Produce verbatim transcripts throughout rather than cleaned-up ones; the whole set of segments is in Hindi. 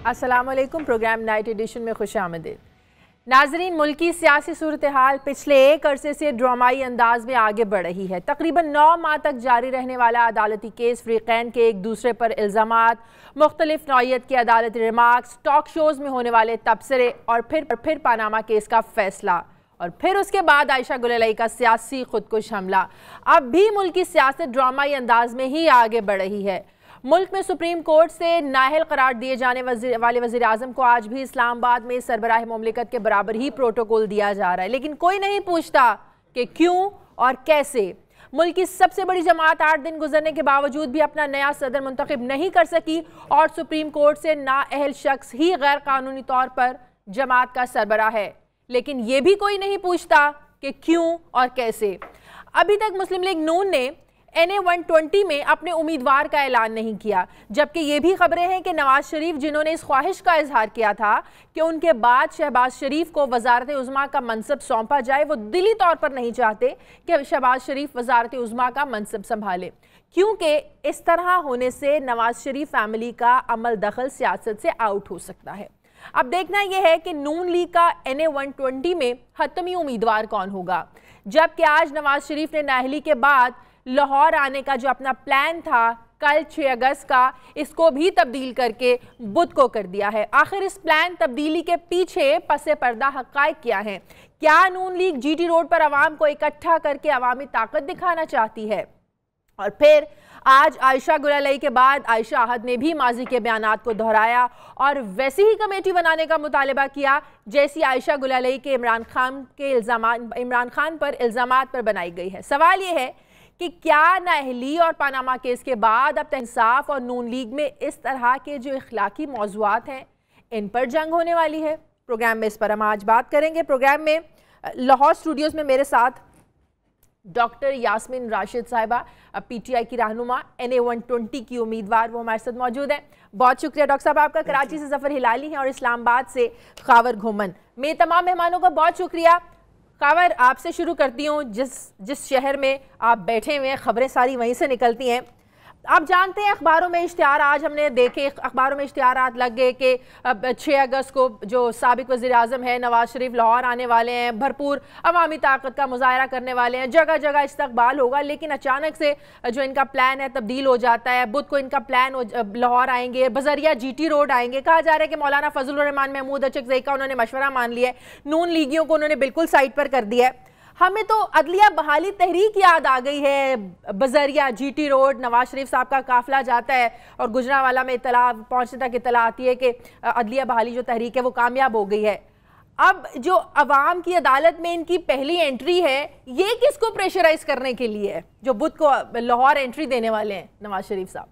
अस्सलाम वालेकुम। प्रोग्राम नाइट एडिशन में खुश आमदीद। नाजरीन, मुल्की सियासी सूरत हाल पिछले एक अरसे से ड्रामाई अंदाज में आगे बढ़ रही है। तकरीबन नौ माह तक जारी रहने वाला अदालती केस, फ्रीकैन के एक दूसरे पर इल्ज़ामात, मुख्तलिफ नौइयत के अदालती रिमार्क्स, टॉक शोज़ में होने वाले तबसरे और फिर फिर पानामा केस का फैसला, और फिर उसके बाद आयशा गुल अलई का सियासी खुदकुश हमला। अब भी मुल्की सियासत ड्रामाई अंदाज में ही आगे बढ़ रही है। मुल्क में सुप्रीम कोर्ट से नाअहल करार दिए जाने वज़ीर, वाले वज़ीर आज़म को आज भी इस्लामाबाद में सरबराह मुमलिकत के बराबर ही प्रोटोकॉल दिया जा रहा है, लेकिन कोई नहीं पूछता कि क्यों और कैसे। मुल्क की सबसे बड़ी जमात आठ दिन गुजरने के बावजूद भी अपना नया सदर मुंतखब नहीं कर सकी, और सुप्रीम कोर्ट से नाअहल शख्स ही गैर कानूनी तौर पर जमात का सरबराह है, लेकिन ये भी कोई नहीं पूछता कि क्यों और कैसे। अभी तक मुस्लिम लीग नून ने एन ए वन ट्वेंटी में अपने उम्मीदवार का ऐलान नहीं किया, जबकि ये भी खबरें हैं कि नवाज शरीफ, जिन्होंने इस ख्वाहिश का इजहार किया था कि उनके बाद शहबाज शरीफ को वजारत उज़्मा का मनसब सौंपा जाए, वो दिली तौर पर नहीं चाहते कि शहबाज शरीफ वजारत उज़्मा का मनसब संभाले, क्योंकि इस तरह होने से नवाज शरीफ फैमिली का अमल दखल सियासत से आउट हो सकता है। अब देखना यह है कि नून लीग का एन ए वन ट्वेंटी में हतमी उम्मीदवार कौन होगा, जबकि आज नवाज शरीफ ने नाअहली के बाद लाहौर आने का जो अपना प्लान था कल छह अगस्त का, इसको भी तब्दील करके बुध को कर दिया है। आखिर इस प्लान तब्दीली के पीछे पसे पर्दा हक़ाइक़ क्या हैं? क्या नून लीग जीटी रोड पर आवाम को इकट्ठा करके अवामी ताकत दिखाना चाहती है? और फिर आज आयशा गुल अलई के बाद आयशा आहद ने भी माजी के बयानात को दोहराया और वैसी ही कमेटी बनाने का मुतालबा किया जैसी आयशा गुल अलई के इमरान खान के इल्ज़ामात इमरान खान पर इल्ज़ामात पर बनाई गई है। सवाल यह है कि क्या नाअहली और पानामा केस के बाद अब इंसाफ और नून लीग में इस तरह के जो इखलाकी मौज़ूआत हैं, इन पर जंग होने वाली है? प्रोग्राम में इस पर हम आज बात करेंगे। प्रोग्राम में लाहौर स्टूडियोज़ में मेरे साथ डॉक्टर यास्मीन राशिद साहिबा, पीटीआई की रहनुमा, एन ए वन ट्वेंटी की उम्मीदवार, वो हमारे साथ मौजूद हैं। बहुत शुक्रिया डॉक्टर साहब आपका। कराची से ज़फ़र हिलाली हैं और इस्लामाबाद से खावर घुमन। मेरे तमाम मेहमानों का बहुत शुक्रिया। खावर, आपसे शुरू करती हूँ। जिस जिस शहर में आप बैठे हुए हैं, खबरें सारी वहीं से निकलती हैं। आप जानते हैं अखबारों में इश्तिहार, आज हमने देखे अखबारों में इश्तिहारात लग गए कि छह अगस्त को जो साबिक वज़ीर आज़म है नवाज शरीफ लाहौर आने वाले हैं, भरपूर अवामी ताकत का मुजाहरा करने वाले हैं, जगह जगह इस्तकबाल होगा। लेकिन अचानक से जो इनका प्लान है तब्दील हो जाता है। बुध को इनका प्लान लाहौर आएंगे, बजरिया जीटी रोड आएंगे। कहा जा रहा है कि मौलाना फजलुर रहमान महमूद अचकज़ई का उन्होंने मशवरा मान लिया है, नून लीगियों को उन्होंने बिल्कुल साइड पर कर दिया है। हमें तो अदलिया बहाली तहरीक याद आ गई है। बजरिया जीटी रोड नवाज शरीफ साहब का काफिला जाता है और गुजरावाला में इतला पहुंचने तक इतला आती है कि अदलिया बहाली जो तहरीक है वो कामयाब हो गई है। अब जो अवाम की अदालत में इनकी पहली एंट्री है, ये किसको प्रेशराइज करने के लिए है, जो बुध को लाहौर एंट्री देने वाले हैं नवाज शरीफ साहब?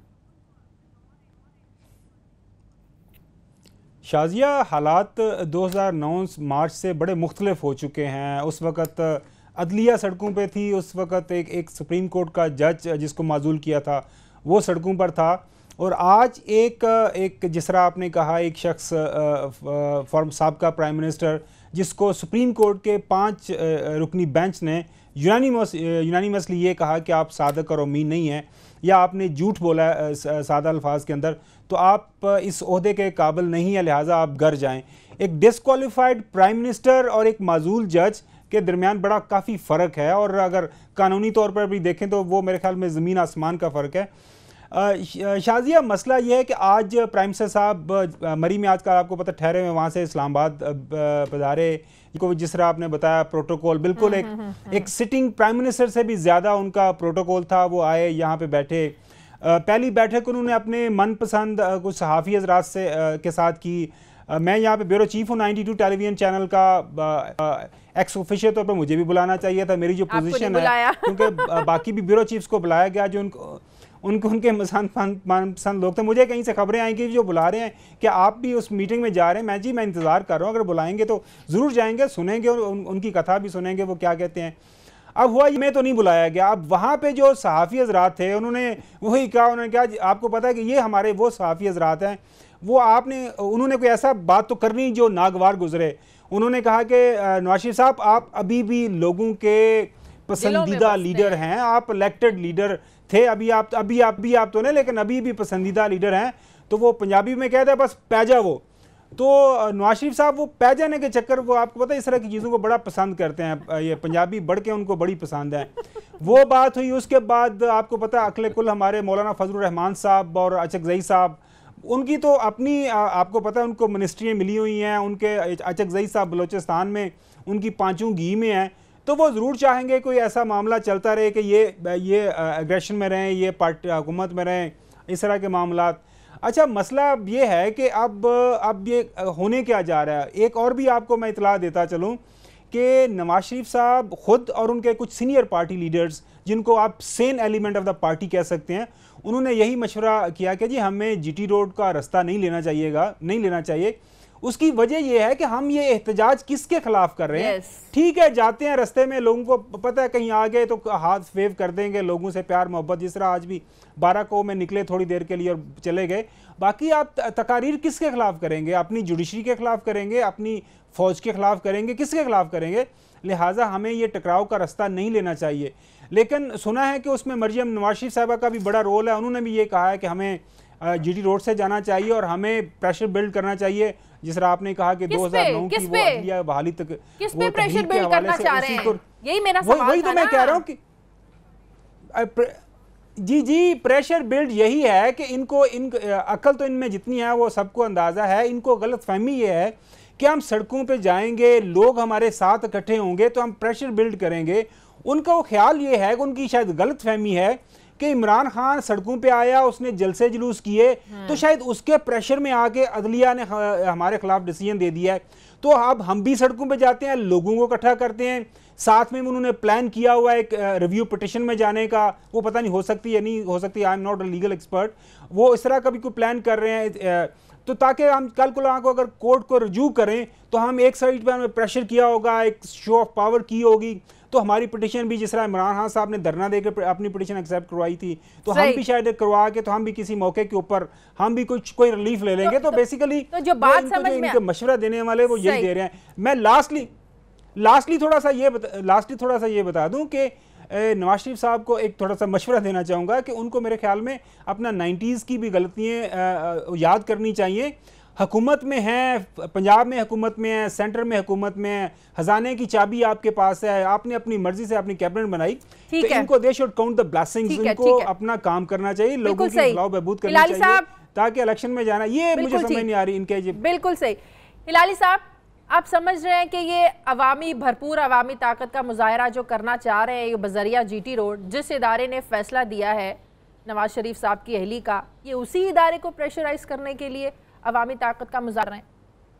शाजिया, हालात दो हज़ार नौ मार्च से बड़े मुख्तलिफ हो चुके हैं। उस वक़्त अदलिया सड़कों पे थी, उस वक़्त एक एक सुप्रीम कोर्ट का जज जिसको माजूल किया था वो सड़कों पर था, और आज एक एक जिस तरह आपने कहा एक शख्स फॉर्म साबका प्राइम मिनिस्टर जिसको सुप्रीम कोर्ट के पाँच रुकनी बेंच ने यूनानिमस यूनानिमसली ये कहा कि आप सादक और अमीन नहीं हैं, या आपने झूठ बोला है सादा अल्फाज के अंदर, तो आप इस ओहदे के काबिल नहीं है, लिहाजा आप घर जाएं। एक डिस्क्वालिफाइड प्राइम मिनिस्टर और एक माजूल जज के दरमियान बड़ा काफ़ी फ़र्क है, और अगर कानूनी तौर पर भी देखें तो वो मेरे ख्याल में ज़मीन आसमान का फ़र्क है। शाजिया, मसला ये है कि आज प्राइम मिनिस्टर साहब मरी में आजकल आपको पता ठहरे हुए, वहाँ से इस्लामाबाद पधारे, को जिस तरह आपने बताया प्रोटोकॉल बिल्कुल एक एक सिटिंग प्राइम मिनिस्टर से भी ज़्यादा उनका प्रोटोकॉल था। वो आए, यहाँ पे बैठे, पहली बैठक उन्होंने अपने मनपसंद कुछ सहाफ़ी हज़रात से के साथ की। मैं यहाँ पे ब्यूरो चीफ हूँ नाइन्टी टू टेलीविज़न चैनल का, एक्स ऑफिशियल तौर पर मुझे भी बुलाना चाहिए था, मेरी जो पोजीशन है, क्योंकि बाकी भी ब्यूरो चीफ्स को बुलाया गया जो उनको उनको उनके मनपसंद लोग थे। मुझे कहीं से खबरें आई कि जो बुला रहे हैं कि आप भी उस मीटिंग में जा रहे हैं। मैं जी मैं इंतज़ार कर रहा हूँ, अगर बुलाएंगे तो ज़रूर जाएंगे, सुनेंगे और उन, उनकी कथा भी सुनेंगे वो क्या कहते हैं। अब हुआ मैं तो नहीं बुलाया गया। अब वहाँ पे जो सहाफ़ी हज़रात थे उन्होंने वही कहा, उन्होंने कहा आपको पता है कि ये हमारे वो सहाफ़ी हज़रात हैं, वो आपने उन्होंने कोई ऐसा बात तो करनी जो नागवार गुजरे। उन्होंने कहा कि नवाज शरीफ साहब आप अभी भी लोगों के पसंदीदा लीडर हैं, आप इलेक्टेड लीडर थे, अभी आप अभी आप भी आप तो नहीं, लेकिन अभी भी पसंदीदा लीडर हैं। तो वो पंजाबी में कहते हैं बस पैजा वो। तो नवाज शरीफ साहब वो पै जाने के चक्कर, वो आपको पता है इस तरह की चीज़ों को बड़ा पसंद करते हैं, ये पंजाबी बढ़ के उनको बड़ी पसंद है। वो बात हुई। उसके बाद आपको पता है अकले कुल हमारे मौलाना फजलुर रहमान साहब और अचकजई साहब, उनकी तो अपनी आपको पता है उनको मिनिस्ट्रियाँ मिली हुई हैं। उनके अचकजई साहब बलोचिस्तान में उनकी पाँचों घी में हैं। तो वो ज़रूर चाहेंगे कोई ऐसा मामला चलता रहे कि ये ये एग्रेशन में रहें, ये पार्टी हुकूमत में रहें, इस तरह के मामला। अच्छा, मसला ये है कि अब अब ये होने क्या जा रहा है। एक और भी आपको मैं इतला देता चलूँ कि नवाज शरीफ साहब ख़ुद और उनके कुछ सीनियर पार्टी लीडर्स, जिनको आप sane element of the party कह सकते हैं, उन्होंने यही मशवरा किया कि जी हमें जीटी रोड का रास्ता नहीं लेना चाहिएगा नहीं लेना चाहिए। उसकी वजह यह है कि हम ये एहतजाज किसके खिलाफ कर रहे हैं। yes. ठीक है, जाते हैं रास्ते में, लोगों को पता है कहीं आ गए तो हाथ वेव कर देंगे, लोगों से प्यार मोहब्बत, जिस तरह आज भी बारह को में निकले थोड़ी देर के लिए और चले गए। बाकी आप तकारीर किसके खिलाफ करेंगे? अपनी जुडिशरी के खिलाफ करेंगे, अपनी फौज के खिलाफ करेंगे, किसके खिलाफ करेंगे? लिहाजा हमें ये टकराव का रास्ता नहीं लेना चाहिए। लेकिन सुना है कि उसमें मरियम नवाज शरीफ साहबा का भी बड़ा रोल है। उन्होंने भी ये कहा है कि हमें जीटी रोड से जाना चाहिए और हमें प्रेशर बिल्ड करना चाहिए। जिस तरह आपने कहा कि दो हज़ार नौ की वो अदलिया बहाली तक किस पे प्रेशर बिल्ड करना चाह रहे हैं? यही मेरा सवाल था। वही तो मैं कह रहा हूँ कि जी जी प्रेशर बिल्ड यही है कि इनको इन अकल तो इनमें जितनी है वो सबको अंदाजा है। इनको गलत फहमी ये है कि हम सड़कों पे जाएंगे, लोग हमारे साथ इकट्ठे होंगे तो हम प्रेशर बिल्ड करेंगे। उनका वो ख्याल ये है कि उनकी शायद गलत फहमी है कि इमरान खान सड़कों पे आया, उसने जलसे जुलूस किए, तो शायद उसके प्रेशर में आके अदलिया ने हमारे खिलाफ डिसीजन दे दिया है। तो अब हम भी सड़कों पे जाते हैं, लोगों को इकट्ठा करते हैं, साथ में उन्होंने प्लान किया हुआ एक रिव्यू पिटिशन में जाने का। वो पता नहीं हो सकती या नहीं हो सकती, I am not a legal expert. वो इस तरह का भी कोई प्लान कर रहे हैं, तो ताकि हम कल को को अगर कोर्ट को रिज्यू करें तो हम एक साइड पर हमें प्रेशर किया होगा, एक शो ऑफ पावर की होगी, तो हमारी पिटिशन भी, जिस तरह इमरान खान साहब ने धरना देकर अपनी पिटिशन एक्सेप्ट करवाई थी, तो हम भी शायद करवा के तो हम भी किसी मौके के ऊपर हम भी कुछ कोई रिलीफ ले लेंगे। तो, तो बेसिकली तो जो बात समझ में इनके मशवरा देने वाले वो यही दे रहे हैं। मैं लास्टली लास्टली थोड़ा सा ये लास्टली थोड़ा सा ये बता दूं कि नवाज शरीफ साहब को एक थोड़ा सा मशवरा देना चाहूँगा कि उनको मेरे ख्याल में अपना नाइन्टीज़ की भी गलतियाँ याद करनी चाहिए। हुकूमत में है, पंजाब में हुकूमत में है, सेंटर में हुकूमत में है, खजाने की चाबी आपके पास है, आपने अपनी मर्जी से अपनी कैबिनेट बनाई, तो इनको they should count the blessings, इनको अपना काम करना चाहिए, लोगों की फलाह बहबूद करनी चाहिए ताकि इलेक्शन में जाना। ये मुझे समझ नहीं आ रही इनके। बिल्कुल सही हिलाली साहब, आप समझ रहे हैं कि ये अवामी भरपूर अवामी ताकत का मुजाहरा जो करना चाह रहे हैं ये बजरिया जीटी रोड, जिस इदारे ने फैसला दिया है नवाज शरीफ साहब की अहली का, ये उसी इदारे को प्रेशराइज करने के लिए अवामी ताकत का मुजाहरा है?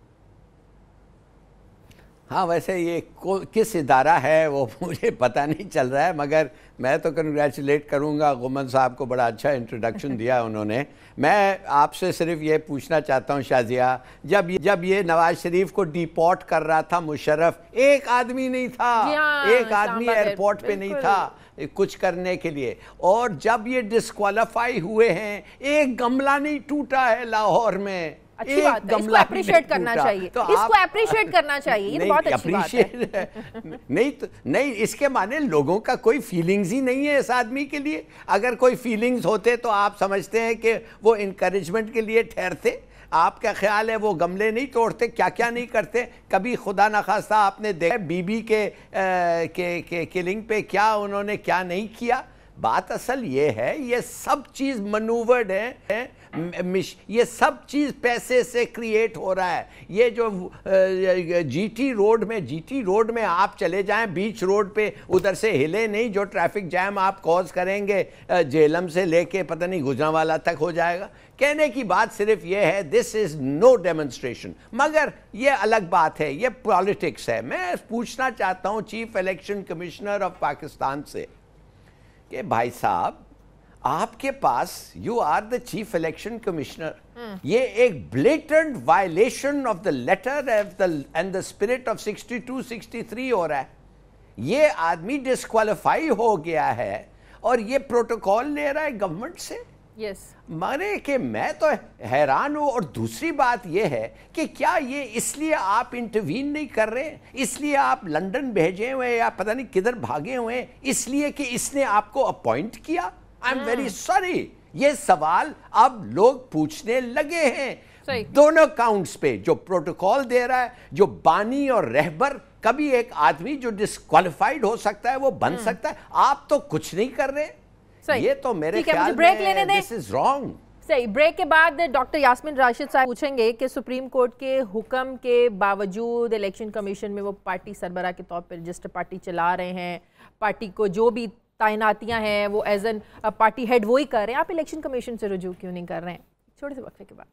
हाँ, वैसे ये किस इदारा है वो मुझे पता नहीं चल रहा है, मगर मैं तो कंग्रेचुलेट करूँगा गुमन साहब को, बड़ा अच्छा इंट्रोडक्शन दिया उन्होंने। मैं आपसे सिर्फ ये पूछना चाहता हूँ शाजिया, जब जब ये नवाज शरीफ को डिपोर्ट कर रहा था मुशर्रफ, एक आदमी नहीं था, एक आदमी एयरपोर्ट पे नहीं था कुछ करने के लिए, और जब ये डिस्क्वालीफाई हुए हैं एक गमला नहीं टूटा है लाहौर में। अच्छी बात है, इसको अप्रिशिएट करना चाहिए, तो इसको अप्रिशिएट करना चाहिए, ये बहुत अच्छी बात है। नहीं तो नहीं, इसके माने लोगों का कोई फीलिंग्स ही नहीं है इस आदमी के लिए। अगर कोई फीलिंग्स होते तो आप समझते हैं कि वो इनकरेजमेंट के लिए ठहरते। आपका ख्याल है वो गमले नहीं तोड़ते, क्या क्या नहीं करते। कभी खुदा न खास्ता आपने देखा बीबी के आ, के, के किलिंग पे क्या उन्होंने क्या नहीं किया। बात असल ये है, ये सब चीज़ मनूवर्ड है, है ये सब चीज़ पैसे से क्रिएट हो रहा है। ये जो जीटी रोड में जीटी रोड में आप चले जाएं, बीच रोड पे उधर से हिले नहीं, जो ट्रैफिक जैम आप कॉज करेंगे जेलम से लेके पता नहीं गुजरांवाला तक हो जाएगा। कहने की बात सिर्फ ये है, दिस इज़ नो डेमोन्स्ट्रेशन, मगर ये अलग बात है, ये पॉलिटिक्स है। मैं पूछना चाहता हूँ chief election commissioner of Pakistan से कि भाई साहब, आपके पास, you are the chief election commissioner, ये एक blatant violation of the letter of the and the spirit of sixty two sixty three हो रहा है। ये आदमी डिस्क्वालीफाई हो गया है और ये प्रोटोकॉल ले रहा है गवर्नमेंट से। Yes yes. माने कि मैं तो हैरान हूँ। और दूसरी बात यह है कि क्या ये इसलिए आप इंटरवीन नहीं कर रहे, इसलिए आप लंदन भेजे हुए या पता नहीं किधर भागे हुए, इसलिए कि इसने आपको अपॉइंट किया? आई एम वेरी सॉरी, ये सवाल अब लोग पूछने लगे हैं दोनों काउंट्स पे। जो प्रोटोकॉल दे रहा है, जो बानी और रहबर, कभी एक आदमी जो डिस्क्वालिफाइड हो सकता है वो बन सकता है, आप तो कुछ नहीं कर रहे। ये तो मेरे ख्याल में दिस इज रॉन्ग। सही। ब्रेक के बाद डॉक्टर यास्मीन राशिद साहब पूछेंगे कि सुप्रीम कोर्ट के हुक्म के बावजूद इलेक्शन कमीशन में वो पार्टी सरबराह के तौर पर रजिस्टर पार्टी चला रहे हैं, पार्टी को जो भी तैनातियां हैं वो एज एन पार्टी हेड वो ही कर रहे हैं, आप इलेक्शन कमीशन से रुजू क्यों नहीं कर रहे हैं? छोटे से वक्फे के बाद।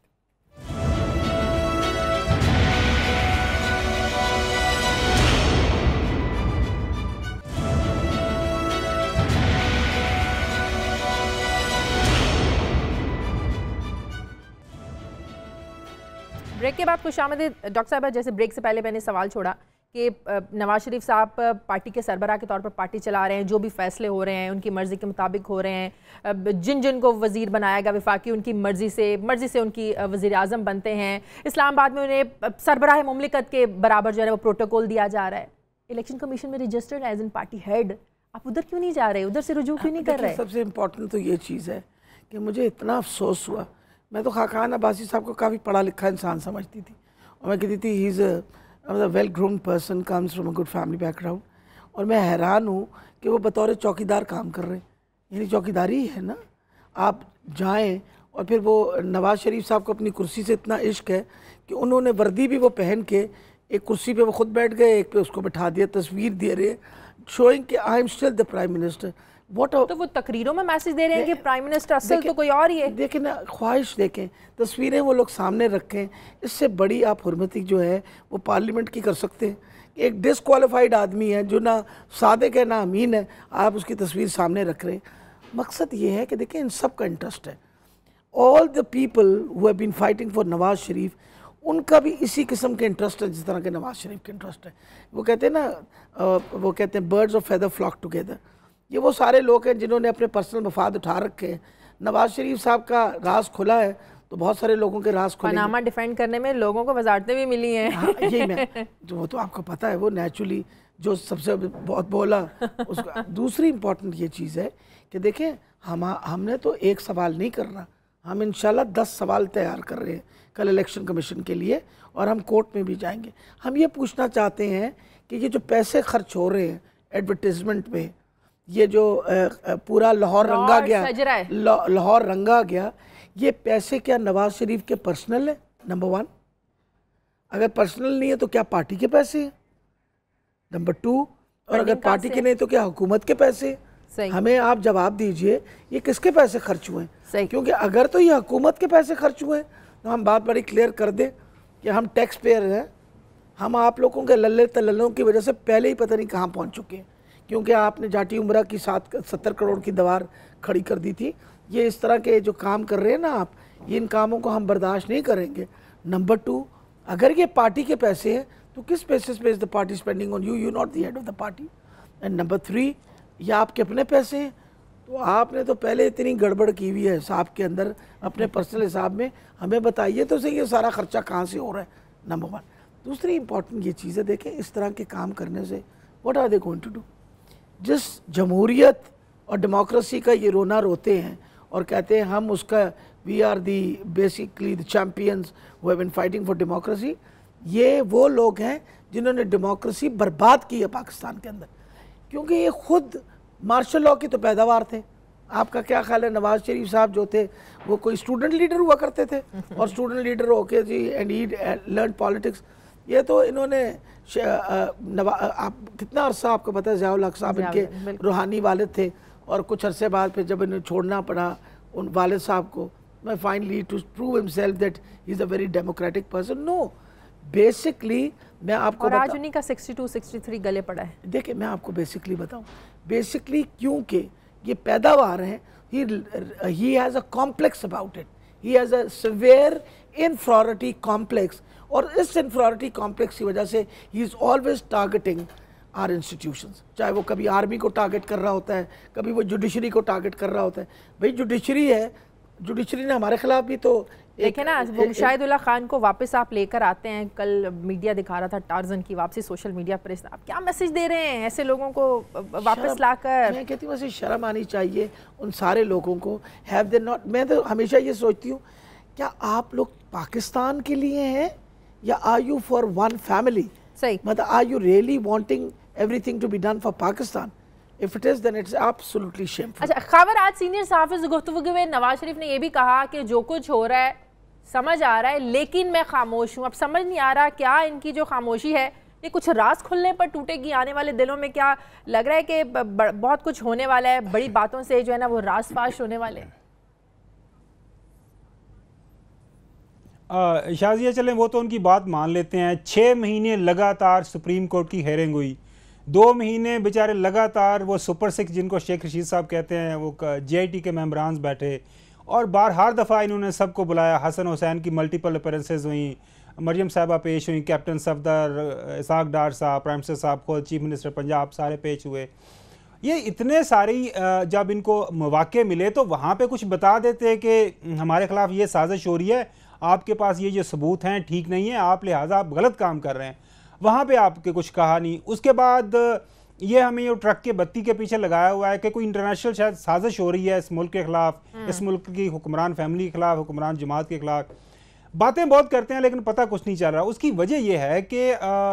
ब्रेक के बाद खुशामदीद डॉक्टर साहब। जैसे ब्रेक से पहले मैंने सवाल छोड़ा कि नवाज शरीफ साहब पार्टी के सरबराह के तौर पर पार्टी चला रहे हैं, जो भी फैसले हो रहे हैं उनकी मर्ज़ी के मुताबिक हो रहे हैं, जिन जिन को वज़ीर बनाया गया विफाकी उनकी मर्ज़ी से मर्ज़ी से उनकी वज़ीर आज़म बनते हैं, इस्लामाबाद में उन्हें सरबराह मुमलिकत के बराबर जो है वो प्रोटोकॉल दिया जा रहा है। इलेक्शन कमीशन में registered as an party head, आप उधर क्यों नहीं जा रहे, उधर से रुजू क्यों नहीं कर रहे? सबसे इम्पोर्टेंट तो ये चीज़ है कि मुझे इतना अफसोस हुआ। मैं तो खाकान अब्बासी साहब को काफ़ी पढ़ा लिखा इंसान समझती थी, और मैं कहती थी he is a well groomed person, comes from a good family background. और मैं हैरान हूँ कि वो बतौर चौकीदार काम कर रहे हैं। यानी चौकीदारी है ना, आप जाएं और फिर वो नवाज़ शरीफ साहब को अपनी कुर्सी से इतना इश्क है कि उन्होंने वर्दी भी वो पहन के एक कुर्सी पे वो खुद बैठ गए, एक पे उसको बैठा दिया, तस्वीर दे रहे, शोइंग कि I am still the prime minister. What a, तो वो तकरीरों में मैसेज दे रहे हैं कि प्राइम मिनिस्टर असल तो कोई और ही है। देखें ना, ख्वाहिश देखें, तस्वीरें वो लोग सामने रखें, इससे बड़ी आप हुर्मती जो है वो पार्लियामेंट की कर सकते हैं। एक डिसक्वालिफाइड आदमी है जो ना सादिक है ना अमीन है, आप उसकी तस्वीर सामने रख रहे हैं। मकसद ये है कि देखें इन सब का इंटरेस्ट है। All the people who have been fighting for Nawaz Sharif, उनका भी इसी किस्म के इंटरेस्ट है जिस तरह के नवाज शरीफ के इंटरेस्ट है। वो कहते हैं ना, वो कहते हैं birds of feather flock together. ये वो सारे लोग हैं जिन्होंने अपने पर्सनल मफाद उठा रखे हैं। नवाज शरीफ साहब का राज खुला है तो बहुत सारे लोगों के राज खुले। पनामा डिफेंड करने में लोगों को वजारतें भी मिली हैं। हाँ, यही मैं जो वो तो आपको पता है, वो नेचुरली जो सबसे बहुत बोला उसका। दूसरी इम्पॉर्टेंट ये चीज़ है कि देखें हम हमने तो एक सवाल नहीं करना, हम इंशाल्लाह दस सवाल तैयार कर रहे हैं कल इलेक्शन कमीशन के लिए, और हम कोर्ट में भी जाएंगे। हम ये पूछना चाहते हैं कि ये जो पैसे खर्च हो रहे हैं एडवर्टीजमेंट में, ये जो पूरा लाहौर रंगा गया, लाहौर रंगा गया, ये पैसे क्या नवाज शरीफ के पर्सनल है? नंबर वन, अगर पर्सनल नहीं है तो क्या पार्टी के पैसे हैं? नंबर टू, और अगर पार्टी के नहीं तो क्या हुकूमत के पैसे? हमें आप जवाब दीजिए ये किसके पैसे खर्च हुए हैं? क्योंकि अगर तो ये हुकूमत के पैसे खर्च हुए हैं तो हम बात बड़ी क्लियर कर दें कि हम टैक्स पेयर हैं, हम आप लोगों के लल्ले तल्लों की वजह से पहले ही पता नहीं कहाँ पहुँच चुके हैं, क्योंकि आपने जाटी उम्रा की सात सत्तर करोड़ की दीवार खड़ी कर दी थी। ये इस तरह के जो काम कर रहे हैं ना आप, ये इन कामों को हम बर्दाश्त नहीं करेंगे। नंबर टू, अगर ये पार्टी के पैसे हैं तो किस बेसिस पे is the party spending on you? You not the head of the party. And number three, ये आपके अपने पैसे हैं तो आपने तो पहले इतनी गड़बड़ की हुई है हिसाब के अंदर, अपने पर्सनल हिसाब में। हमें बताइए तो सही ये सारा खर्चा कहाँ से हो रहा है? Number one. दूसरी इंपॉर्टेंट ये चीज़ है, देखें इस तरह के काम करने से what are they going to do? जिस जमहूरियत और डेमोक्रेसी का ये रोना रोते हैं और कहते हैं हम उसका we are the basically the champions who have been fighting for democracy, ये वो लोग हैं जिन्होंने डेमोक्रेसी बर्बाद की है पाकिस्तान के अंदर, क्योंकि ये खुद मार्शल लॉ की तो पैदावार थे। आपका क्या ख्याल है, नवाज शरीफ साहब जो थे वो कोई स्टूडेंट लीडर हुआ करते थे और स्टूडेंट लीडर होके जी एंड ही लर्न पॉलिटिक्स। ये तो इन्होंने नवा आप कितना अरसा आपको पता है ज़ियाउल हक साहब इनके रूहानी वालिद थे, और कुछ अरसे बाद फिर जब इन्हें छोड़ना पड़ा उन वालिद साहब को, मैं finally to prove himself that he is a very democratic person. No, basically मैं आपको और आज उन्हीं का सिक्सटी टू सिक्सटी थ्री गले पड़ा है। देखिए मैं आपको बेसिकली बताऊं, बेसिकली क्योंकि ये पैदावार है, he he has a complex about it, he has a severe inferiority complex, और इस इन्फीरियरिटी कॉम्प्लेक्स की वजह से he is always targeting our institutions. चाहे वो कभी आर्मी को टारगेट कर रहा होता है, कभी वो जुडिशरी को टारगेट कर रहा होता है। भाई जुडिशरी है, जुडिशरी ने हमारे खिलाफ भी तो देखे ना, वो मुशाहिदुल्लाह खान को वापस आप लेकर आते हैं, कल मीडिया दिखा रहा था टार्जन की वापसी सोशल मीडिया पर, आप क्या मैसेज दे रहे हैं ऐसे लोगों को वापस लाकर? मैं कहती हूँ वैसे शर्म आनी चाहिए उन सारे लोगों को। हैव दे नॉट, मैं तो हमेशा ये सोचती हूँ, क्या आप लोग पाकिस्तान के लिए हैं या are you for one family? सही, मतलब are you really wanting everything to be done for Pakistan? If it is, then it's absolutely shameful. अच्छा, खबर आज सीनियर सहाफ़ी से गुफ्तगू में नवाज शरीफ ने यह भी कहा कि जो कुछ हो रहा है समझ आ रहा है लेकिन मैं खामोश हूँ। अब समझ नहीं आ रहा क्या इनकी जो खामोशी है ये कुछ राज खुलने पर टूटेगी? आने वाले दिनों में क्या लग रहा है कि बहुत कुछ होने वाला है, बड़ी बातों से जो है ना वो राज फाश होने वाले हैं? शाजिया चलें वो तो उनकी बात मान लेते हैं। छः महीने लगातार सुप्रीम कोर्ट की हेयरिंग हुई, दो महीने बेचारे लगातार वो सुपर सिक्स जिनको शेख रशीद साहब कहते हैं वो जे आई टी के मेम्बरान बैठे और बार हर दफ़ा इन्होंने सबको बुलाया। हसन हुसैन की मल्टीपल अपीयरेंसेस हुई, मरियम साहबा पेश हुई, कैप्टन सफदर, इसाक डार साहब, प्राइम मिनिस्टर साहब, खुद चीफ मिनिस्टर पंजाब, सारे पेश हुए। ये इतने सारी जब इनको मौके मिले तो वहाँ पे कुछ बता देते कि हमारे ख़िलाफ़ ये साजिश हो रही है, आपके पास ये जो सबूत हैं ठीक नहीं है, आप लिहाजा आप गलत काम कर रहे हैं। वहाँ पे आपके कुछ कहा नहीं। उसके बाद ये हमें ये ट्रक के बत्ती के पीछे लगाया हुआ है कि कोई इंटरनेशनल शायद साजिश हो रही है इस मुल्क के ख़िलाफ़, इस मुल्क की हुक्मरान फैमिली के ख़िलाफ़, हुक्मरान जमात के ख़िलाफ़। बातें बहुत करते हैं लेकिन पता कुछ नहीं चल रहा। उसकी वजह यह है कि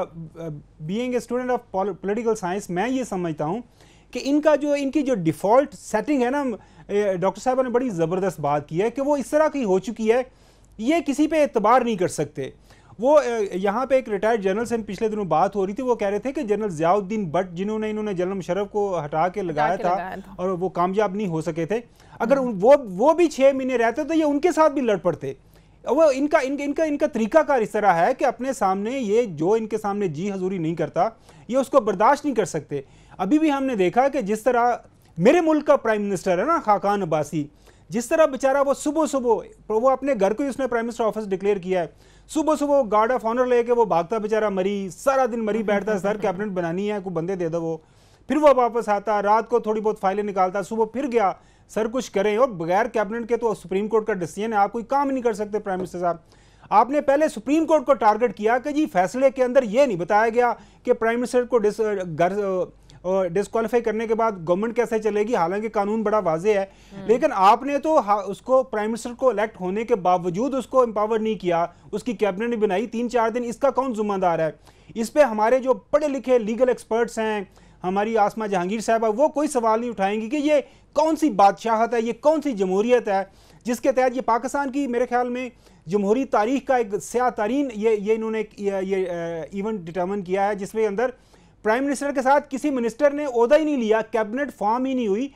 being a student of political science मैं ये समझता हूँ कि इनका जो इनकी जो डिफ़ॉल्ट सेटिंग है ना, डॉक्टर साहब ने बड़ी ज़बरदस्त बात की है कि वो इस तरह की हो चुकी है, ये किसी पे एतबार नहीं कर सकते। वो यहाँ पे एक रिटायर्ड जनरल से पिछले दिनों बात हो रही थी, वो कह रहे थे कि जनरल ज़ियाउद्दीन भट्ट जिन्होंने इन्होंने जनरल मुशर्रफ को हटा के लगाया था, लगाया था और वो कामयाब नहीं हो सके थे, अगर वो वो भी छः महीने रहते तो ये उनके साथ भी लड़ पड़ते। वो इनका इन, इनका इनका तरीकाकार इस तरह है कि अपने सामने ये जो इनके सामने जी हजूरी नहीं करता ये उसको बर्दाश्त नहीं कर सकते। अभी भी हमने देखा कि जिस तरह मेरे मुल्क का प्राइम मिनिस्टर है ना खाकान अब्बासी, जिस तरह बेचारा वो सुबह सुबह वो अपने घर को ही उसने प्राइम मिनिस्टर ऑफिस डिक्लेयर किया है, सुबह सुबह गार्ड ऑफ ऑनर लेके वो भागता बेचारा, मरी सारा दिन मरी बैठता, सर कैबिनेट बनानी है, कोई बंदे दे दो वो, फिर वो वापस आता, रात को थोड़ी बहुत फाइलें निकालता, सुबह फिर गया, सर कुछ करें। और बगैर कैबिनेट के तो सुप्रीम कोर्ट का डिसीजन है, आप कोई काम नहीं कर सकते प्राइम मिनिस्टर साहब। आपने पहले सुप्रीम कोर्ट को टारगेट किया कि जी फैसले के अंदर ये नहीं बताया गया कि प्राइम मिनिस्टर को डिस घर और डिस्क्वालीफाई करने के बाद गवर्नमेंट कैसे चलेगी, हालांकि कानून बड़ा वाजे है, लेकिन आपने तो उसको प्राइम मिनिस्टर को इलेक्ट होने के बावजूद उसको एम्पावर नहीं किया, उसकी कैबिनेट नहीं बनाई तीन चार दिन। इसका कौन जिम्मेदार है? इस पे हमारे जो पढ़े लिखे लीगल एक्सपर्ट्स हैं, हमारी आसमा जहांगीर साहब, वो कोई सवाल नहीं उठाएंगी कि ये कौन सी बादशाहत है, ये कौन सी जमहूरियत है जिसके तहत ये पाकिस्तान की मेरे ख्याल में जमहूरी तारीख का एक स्याह तरीन ये ये इन्होंने ये, ये इवेंट डिटर्मिन किया है, जिसमें अंदर प्राइम मिनिस्टर के साथ किसी मिनिस्टर ने ओहदा ही नहीं लिया, कैबिनेट फॉर्म ही नहीं हुई,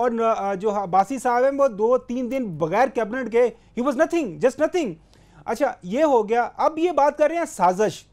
और जो अब्बासी साहब हैं वो दो तीन दिन बगैर कैबिनेट के, he was nothing, just nothing. अच्छा ये हो गया। अब ये बात कर रहे हैं साजिश।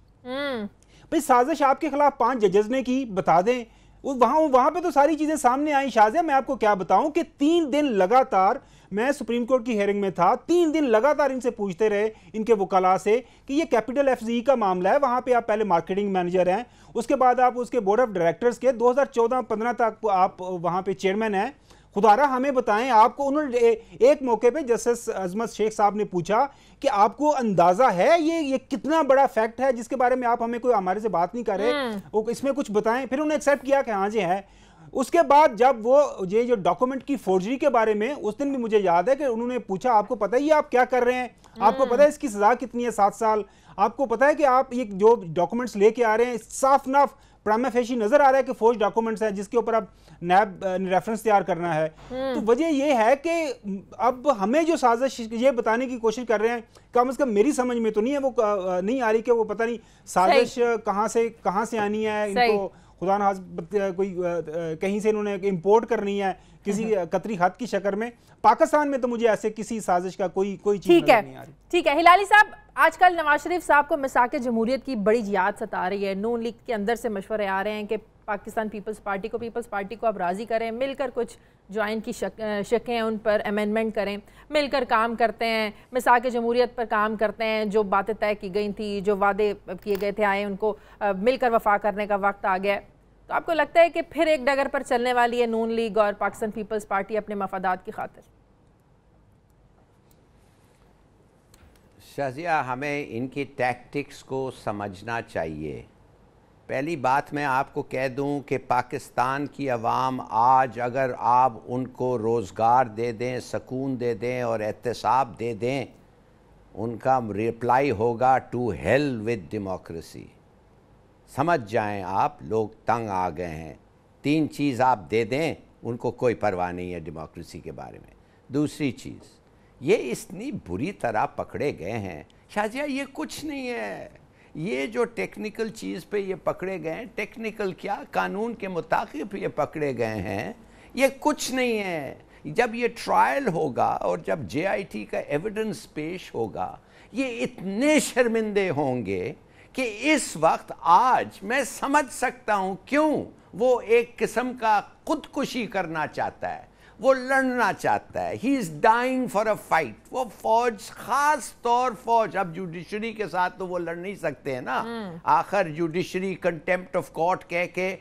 भाई साजिश आपके खिलाफ पांच जजेस ने की, बता दें वहां वहां पे तो सारी चीजें सामने आई। शाजिया मैं आपको क्या बताऊं कि तीन दिन लगातार मैं सुप्रीम कोर्ट की हेयरिंग में था, तीन दिन लगातार इनसे पूछते रहे इनके वकाला से कि ये कैपिटल एफजी का मामला है, वहां पे आप पहले मार्केटिंग मैनेजर हैं, उसके बाद आप उसके बोर्ड ऑफ डायरेक्टर्स के दो हज़ार चौदह पंद्रह तक आप वहां पे चेयरमैन हैं, खुदारा हमें बताएं आपको। उन्होंने एक मौके पे जस्टिस अजमत शेख साहब ने पूछा कि आपको अंदाजा है ये ये कितना बड़ा फैक्ट है जिसके बारे में आप हमें कोई हमारे से बात नहीं कर रहे, वो इसमें कुछ बताएं। फिर उन्होंने एक्सेप्ट किया कि हाँ जी है। उसके बाद जब वो ये जो डॉक्यूमेंट की फोर्जरी के बारे में उस दिन भी मुझे याद है कि उन्होंने पूछा आपको पता है ये आप क्या कर रहे हैं, आपको पता है इसकी सजा कितनी है, सात साल, आपको पता है कि आप ये जो डॉक्यूमेंट्स लेके आ रहे हैं साफ नाफ प्राइमा फेशी नजर आ रहा है कि फौज डॉक्यूमेंट्स हैं जिसके ऊपर अब नैब रेफरेंस तैयार करना है। तो वजह यह है कि अब हमें जो साजिश ये बताने की कोशिश कर रहे हैं, कम से कम मेरी समझ में तो नहीं है, वो नहीं आ रही कि वो पता नहीं साजिश कहाँ से कहाँ से आनी है, इनको खुदा न खास्ता कोई कहीं से इन्होंने इंपोर्ट करनी है किसी कतरी खत की शक्ल में। पाकिस्तान में तो मुझे ऐसे किसी साजिश का कोई कोई चीज नहीं आ रही। ठीक है हिलाली साहब, आजकल नवाज शरीफ साहब को मिसाक जमहूरियत की बड़ी याद सता रही है, नून लीग के अंदर से मशवरे आ रहे हैं कि पाकिस्तान पीपल्स पार्टी को पीपल्स पार्टी को अब राज़ी करें, मिलकर कुछ जो आइन की शक, शकें हैं उन पर अमेंडमेंट करें, मिलकर काम करते हैं, मिसाक जमहूरियत पर काम करते हैं, जो बातें तय की गई थी, जो वादे किए गए थे आए उनको मिलकर वफा करने का वक्त आ गया। तो आपको लगता है कि फिर एक डगर पर चलने वाली है नून लीग और पाकिस्तान पीपल्स पार्टी अपने मफादात की खातिर? शाजिया, हमें इनकी टैक्टिक्स को समझना चाहिए। पहली बात मैं आपको कह दूं कि पाकिस्तान की अवाम आज अगर आप उनको रोज़गार दे दें, सुकून दे दें और एहतसाब दे दें, उनका रिप्लाई होगा टू हेल विद डेमोक्रेसी। समझ जाएं आप, लोग तंग आ गए हैं। तीन चीज़ आप दे दें, उनको कोई परवाह नहीं है डेमोक्रेसी के बारे में। दूसरी चीज़, ये इतनी बुरी तरह पकड़े गए हैं शाजिया, ये कुछ नहीं है। ये जो टेक्निकल चीज़ पे ये पकड़े गए हैं, टेक्निकल क्या, कानून के मुताबिक ये पकड़े गए हैं, ये कुछ नहीं है। जब ये ट्रायल होगा और जब जे आई टी का एविडेंस पेश होगा, ये इतने शर्मिंदे होंगे कि इस वक्त आज मैं समझ सकता हूँ क्यों वो एक किस्म का खुदकुशी करना चाहता है, वो लड़ना चाहता है। He is dying for a fight. वो फौज, खास तौर फौज, अब जुडिशरी के साथ तो वो लड़ नहीं सकते हैं ना। आखिर जुडिशरी कंटेम्प्ट ऑफ कोर्ट कह के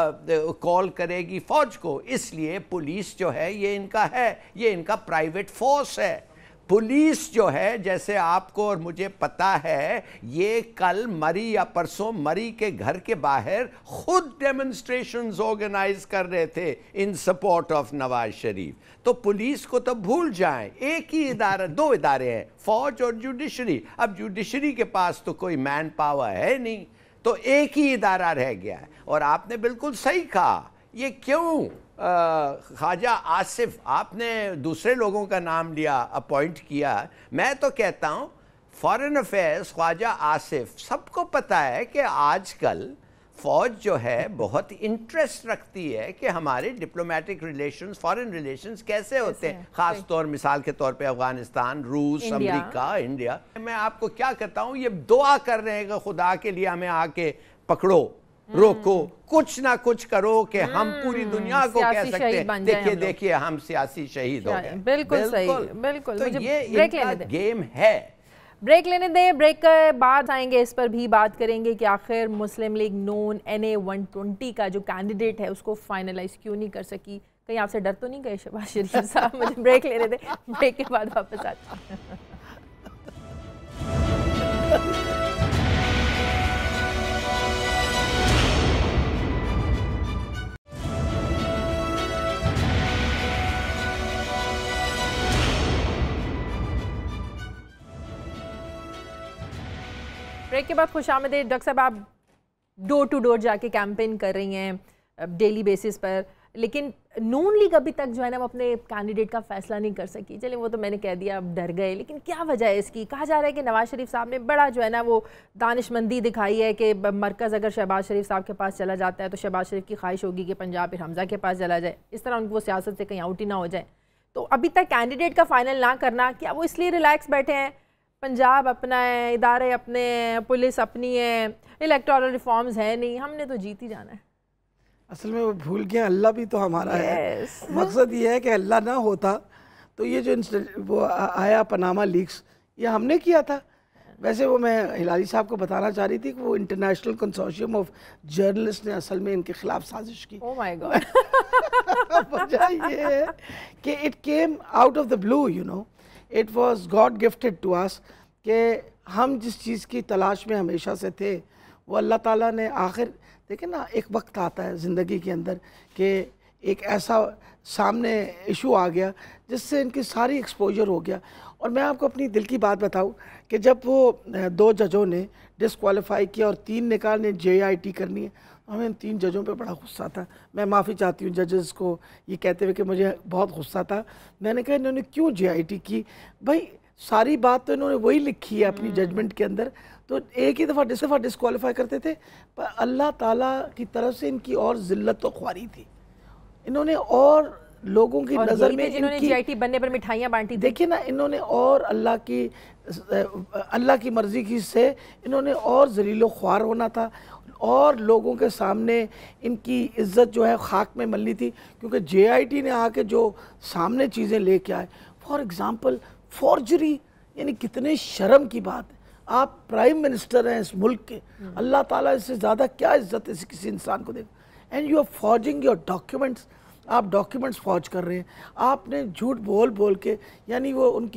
कॉल करेगी फौज को, इसलिए पुलिस जो है ये इनका है, ये इनका प्राइवेट फोर्स है। पुलिस जो है, जैसे आपको और मुझे पता है, ये कल मरी या परसों मरी के घर के बाहर खुद डेमोन्स्ट्रेशंस ऑर्गेनाइज कर रहे थे in support of Nawaz Sharif. तो पुलिस को तो भूल जाएं, एक ही इदारा, दो इदारे हैं, फौज और जुडिशरी। अब जुडिशरी के पास तो कोई मैन पावर है नहीं, तो एक ही इदारा रह गया है। और आपने बिल्कुल सही कहा, ये क्यों ख्वाजा आसिफ, आपने दूसरे लोगों का नाम लिया, अपॉइंट किया। मैं तो कहता हूँ फॉरेन अफेयर्स ख्वाजा आसिफ, सबको पता है कि आजकल फ़ौज जो है बहुत इंटरेस्ट रखती है कि हमारे डिप्लोमेटिक रिलेशंस, फॉरेन रिलेशंस कैसे होते हैं, ख़ास तौर मिसाल के तौर पे अफ़गानिस्तान, रूस, अमेरिका, इंडिया। मैं आपको क्या कहता हूँ, ये दुआ कर रहे हैं कि खुदा के लिए हमें आके पकड़ो, रोको, कुछ ना कुछ करो कि हम पूरी दुनिया को कह सकते हैं देखिए देखिए हम सियासी शहीद हो गए। बिल्कुल सही, बिल्कुल। तो ये इनका गेम है। ब्रेक लेने दें, ब्रेक के बाद आएंगे, इस पर भी बात करेंगे कि आखिर Muslim league Noon N A one twenty का जो कैंडिडेट है उसको फाइनलाइज क्यों नहीं कर सकी। कहीं आपसे डर तो नहीं गए शहबाज शरीफ साहब? मुझे ब्रेक लेने दें, ब्रेक के बाद वापस आते हैं। ब्रेक के बाद खुशामदीद। डॉक्टर साहब, आप डोर टू डोर जाके कैंपेन कर रही हैं डेली बेसिस पर, लेकिन नून लीग अभी तक जो है ना वो अपने कैंडिडेट का फैसला नहीं कर सकी। चलिए वो तो मैंने कह दिया, अब डर गए, लेकिन क्या वजह है इसकी? कहा जा रहा है कि नवाज शरीफ साहब ने बड़ा जो है ना वो दानिशमंदी दिखाई है कि मरकज़ अगर शहबाज शरीफ साहब के पास चला जाता है तो शहबाज शरीफ की ख्वाहिश होगी कि पंजाब फिर हमजा के पास चला जाए, इस तरह उनको वो सियासत से कहीं आउट ही ना हो जाए। तो अभी तक कैंडिडेट का फाइनल ना करना, क्या वो इसलिए रिलैक्स बैठे हैं? पंजाब अपना है, इदारे अपने, पुलिस अपनी है, इलेक्टोरल रिफॉर्म्स है नहीं, हमने तो जीत ही जाना है। असल में वो भूल गया अल्लाह भी तो हमारा yes. है। मकसद ये है कि अल्लाह ना होता तो ये जो वो आया पनामा लीक्स, ये हमने किया था। वैसे वो मैं हिलाली साहब को बताना चाह रही थी कि वो इंटरनेशनल कंसोर्शियम ऑफ जर्नलिस्ट ने असल में इनके खिलाफ साजिश की। Oh my god. वजह ये है कि it came out of the blue, you know, it was god gifted to us कि हम जिस चीज़ की तलाश में हमेशा से थे वो अल्लाह ताला ने आखिर, देखिए ना, एक वक्त आता है ज़िंदगी के अंदर कि एक ऐसा सामने इशू आ गया जिससे इनकी सारी एक्सपोजर हो गया। और मैं आपको अपनी दिल की बात बताऊं कि जब वो दो जजों ने डिसक्वालीफाई किया और तीन ने कहा ने जे आई टी करनी है, हमें इन तीन जजों पे बड़ा गुस्सा था। मैं माफ़ी चाहती हूँ जजेस को ये कहते हुए कि मुझे बहुत गुस्सा था। मैंने कहा इन्होंने क्यों जे आई टी की? भाई सारी बात तो इन्होंने वही लिखी है अपनी जजमेंट के अंदर, तो एक ही दफ़ा डिस दफ़ा डिसक्वालीफाई करते थे, पर अल्लाह ताला की तरफ से इनकी और ज़िल्लत तो ख्वारी थी। इन्होंने और लोगों की नज़र में जिन्होंने जी आई टी बनने पर मिठाइयाँ बांटी, देखिए ना, इन्होंने और अल्लाह की अल्लाह की मर्ज़ी की से इन्होंने और ज़लीलो ख्वार होना था और लोगों के सामने इनकी इज़्ज़त जो है खाक में मलनी थी। क्योंकि जे आई टी ने आके जो सामने चीज़ें लेके आए, फॉर एग्ज़ाम्पल फॉर्जरी, यानी कितने शर्म की बात है। आप प्राइम मिनिस्टर हैं इस मुल्क के, अल्लाह ताला इससे ज़्यादा क्या इज्जत है किसी इंसान को देगा, and you are forging your documents. आप डॉक्यूमेंट्स फॉर्ज कर रहे हैं, आपने झूठ बोल बोल के, यानी वो उनकी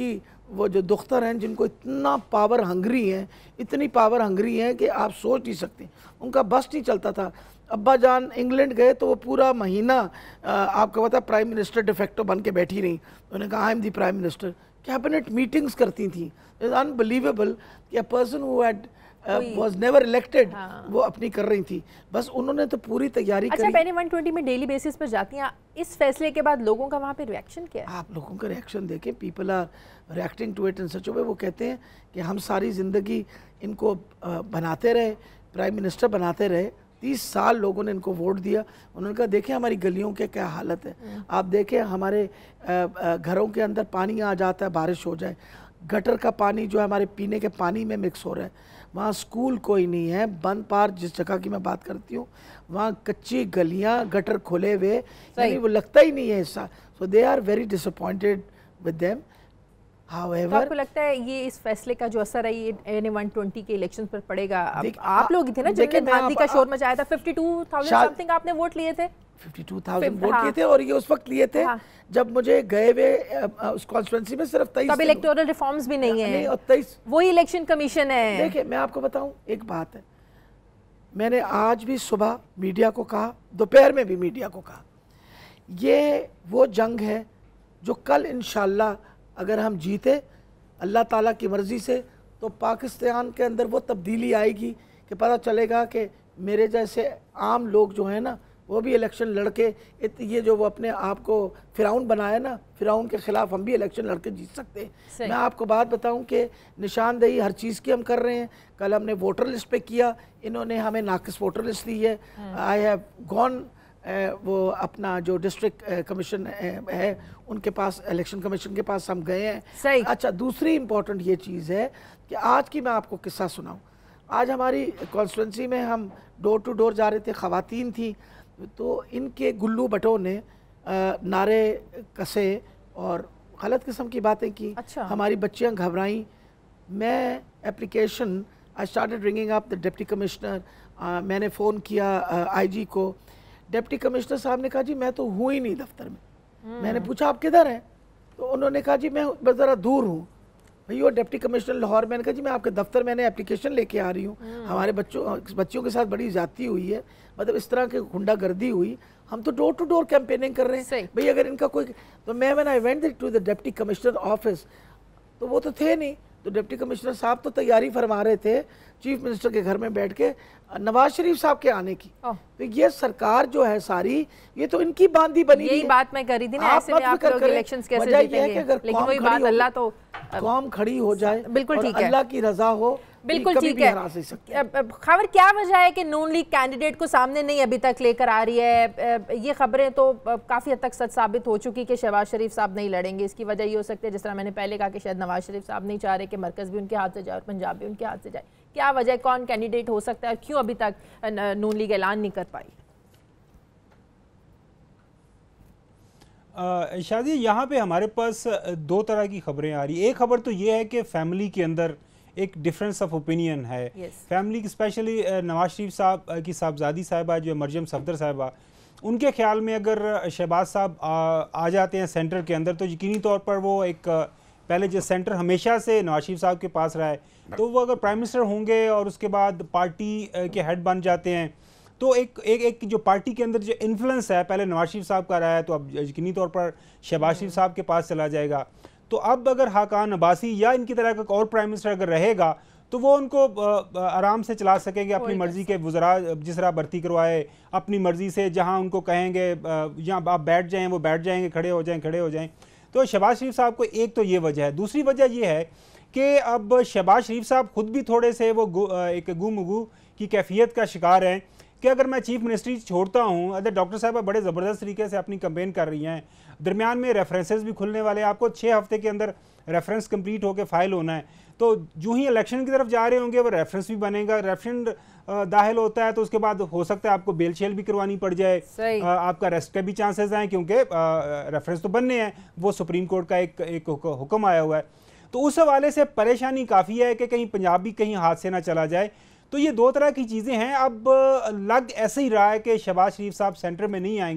वो जो दुख्तर हैं जिनको इतना पावर हंगरी हैं, इतनी पावर हंगरी हैं कि आप सोच नहीं सकते, उनका बस नहीं चलता था। अब्बा जान इंग्लैंड गए तो वो पूरा महीना आपको पता प्राइम मिनिस्टर डिफेक्टो बन के बैठी रही। उन्होंने कहा I am the prime minister, cabinet meetings करती थी। इट्स अनबिलीवेबल कि a person who had was never elected वो अपनी कर रही थी। बस उन्होंने तो पूरी तैयारी अच्छा, करी। पहले वन ट्वेंटी में डेली बेसिस पर जाती हैं, इस फैसले के बाद लोगों का वहाँ पे रिएक्शन क्या है? आप लोगों का रिएक्शन देखें, people are reacting to it in such way. वो कहते हैं कि हम सारी ज़िंदगी इनको बनाते रहे, प्राइम मिनिस्टर बनाते रहे, तीस साल लोगों ने इनको वोट दिया। उन्होंने कहा देखें हमारी गलियों के क्या हालत है, आप देखें हमारे घरों के अंदर पानी आ जाता है, बारिश हो जाए, गटर का पानी जो है हमारे पीने के पानी में मिक्स हो रहा है, वहाँ स्कूल कोई नहीं है, बंद पार जिस जगह की मैं बात करती हूँ वहाँ कच्ची गलियाँ, गटर खुले हुए, यानी वो लगता ही नहीं है हिस्सा। So they are very disappointed with them. However, तो आपको लगता है ये इस फैसले का जो असर है ये एन वन ट्वेंटी के इलेक्शन पर पड़ेगा? अब आप लोग ही थे ना जिनने धांधली का शोर मचाया था, बावन हज़ार समथिंग आपने वोट लिए थे, बावन हज़ार वोट लिए थे, और ये उस वक्त लिए थे हाँ। जब मुझे गए हुए उस कॉन्स्टिट्यूंसी में सिर्फ तेईस, तब इलेक्टोरल रिफॉर्म्स भी नहीं है, और तेईस वही इलेक्शन कमीशन है। देखिए मैं आपको बताऊं एक बात है, मैंने आज भी सुबह मीडिया को कहा, दोपहर में भी मीडिया को कहा, ये वो जंग है जो कल इंशाल्लाह अगर हम जीते अल्लाह ताला की मर्ज़ी से तो पाकिस्तान के अंदर वो तब्दीली आएगी कि पता चलेगा कि मेरे जैसे आम लोग जो हैं ना वो भी इलेक्शन लड़के, ये जो वो अपने आप को फ़िरौन बनाया ना, फ़िरौन के ख़िलाफ़ हम भी इलेक्शन लड़के जीत सकते हैं। मैं आपको बात बताऊं कि निशानदेही हर चीज़ की हम कर रहे हैं। कल हमने वोटर लिस्ट पे किया, इन्होंने हमें नाकिस वोटर लिस्ट दी है। आई हैव गॉन वो अपना जो डिस्ट्रिक्ट कमीशन है उनके पास, इलेक्शन कमीशन के पास हम गए हैं। अच्छा, दूसरी इम्पॉर्टेंट ये चीज़ है कि आज की मैं आपको किस्सा सुनाऊँ। आज हमारी कॉन्स्टिट्यूंसी में हम डोर टू डोर जा रहे थे, ख़वातीन थी, तो इनके गुल्लू भट्टों ने नारे कसे और गलत किस्म की बातें की। अच्छा। हमारी बच्चियां घबराईं। मैं application I started ringing up the deputy commissioner, मैंने फ़ोन किया आईजी को। डिप्टी कमिश्नर साहब ने कहा जी मैं तो हूँ ही नहीं दफ्तर में। मैंने पूछा आप किधर हैं, तो उन्होंने कहा जी मैं बस ज़रा दूर हूँ। भई वो डिप्टी कमिश्नर लाहौर, मैंने कहा जी मैं आपके दफ्तर मैंने एप्लीकेशन लेके आ रही हूँ, हमारे बच्चों बच्चियों के साथ बड़ी ज़्यादती हुई है, मतलब इस तरह की गुंडागर्दी हुई, हम तो डोर टू डोर कैंपेनिंग कर रहे हैं भाई अगर इनका कोई। तो मैं when I went to the deputy commissioner office तो वो तो थे नहीं, तो डिप्टी कमिश्नर साहब तो तैयारी फरमा रहे थे चीफ मिनिस्टर के घर में बैठ के नवाज शरीफ साहब के आने की। तो ये सरकार जो है सारी, ये तो इनकी बांदी बनी। यही बात मैं कर रही थी ना, ऐसे में आप लोग इलेक्शंस कैसे जीतेंगे? लेकिन वही बात, अल्लाह तो कौम खड़ी हो जाए, बिल्कुल ठीक है, अल्लाह की रज़ा हो, बिल्कुल ठीक है। खबर क्या वजह है कि नून लीग कैंडिडेट को सामने नहीं अभी तक लेकर आ रही है? ये खबरें तो काफ़ी हद तक सच साबित हो चुकी कि शहबाज शरीफ साहब नहीं लड़ेंगे। इसकी वजह ये हो सकती है, जिस तरह मैंने पहले कहा कि शायद नवाज शरीफ साहब नहीं चाह रहे कि मरकज़ भी उनके हाथ से जाए और पंजाब भी उनके हाथ से जाए। क्या वजह, कौन कैंडिडेट हो सकता है और क्यों अभी तक नून लीग ऐलान नहीं कर पाई? शादी, यहाँ पे हमारे पास दो तरह की खबरें आ रही है। एक खबर तो ये है कि फैमिली के अंदर एक डिफरेंस ऑफ ओपिनियन है। yes. फैमिली की स्पेशली नवाज शरीफ साहब की साहबजादी साहिबा जो मरियम सफदर साहिबा, उनके ख्याल में अगर शहबाज साहब आ, आ जाते हैं सेंटर के अंदर तो यकीनी तौर पर वो एक, पहले जो सेंटर हमेशा से नवाज शरीफ साहब के पास रहा है, तो वो अगर प्राइम मिनिस्टर होंगे और उसके बाद पार्टी के हेड बन जाते हैं तो एक एक एक जो पार्टी के अंदर जो इन्फ्लुएंस है पहले नवाज शरीफ साहब का रहा है, तो अब यकीनी तौर पर शहबाज शरीफ साहब के पास चला जाएगा। तो अब अगर हाकान अब्बासी या इनकी तरह का और प्राइम मिनिस्टर अगर रहेगा तो वो उनको आराम से चला सकेंगे, अपनी मर्ज़ी के वज़रा जिस तरह भर्ती करवाए, अपनी मर्ज़ी से जहां उनको कहेंगे जहां आप बैठ जाएं वो बैठ जाएंगे, खड़े हो जाएं खड़े हो जाएं। तो शहबाज शरीफ साहब को एक तो ये वजह है। दूसरी वजह ये है कि अब शहबाज शरीफ साहब खुद भी थोड़े से वो गु, एक गुमगु की कैफियत का शिकार हैं कि अगर मैं चीफ मिनिस्ट्री छोड़ता हूँ, अगर डॉक्टर साहबा बड़े ज़बरदस्त तरीके से अपनी कंपेन कर रही हैं, दरमियान में रेफरेंसेस भी खुलने वाले हैं, आपको छः हफ्ते के अंदर रेफरेंस कंप्लीट होकर फाइल होना है, तो जो ही इलेक्शन की तरफ जा रहे होंगे वो रेफरेंस भी बनेगा, रेफरेंस दाखिल होता है तो उसके बाद हो सकता है आपको बेल शेल भी करवानी पड़ जाए, आपका अरेस्ट के भी चांसेस हैं क्योंकि रेफरेंस तो बनने हैं, वो सुप्रीम कोर्ट का एक एक हुक्म आया हुआ है। तो उस हवाले से परेशानी काफ़ी है कि कहीं पंजाब भी कहीं हाथ से ना चला जाए। तो ये दो तरह की चीज़ें हैं। अब लग ऐसे ही रहा है कि शहबाज शरीफ साहब सेंटर में नहीं आएंगे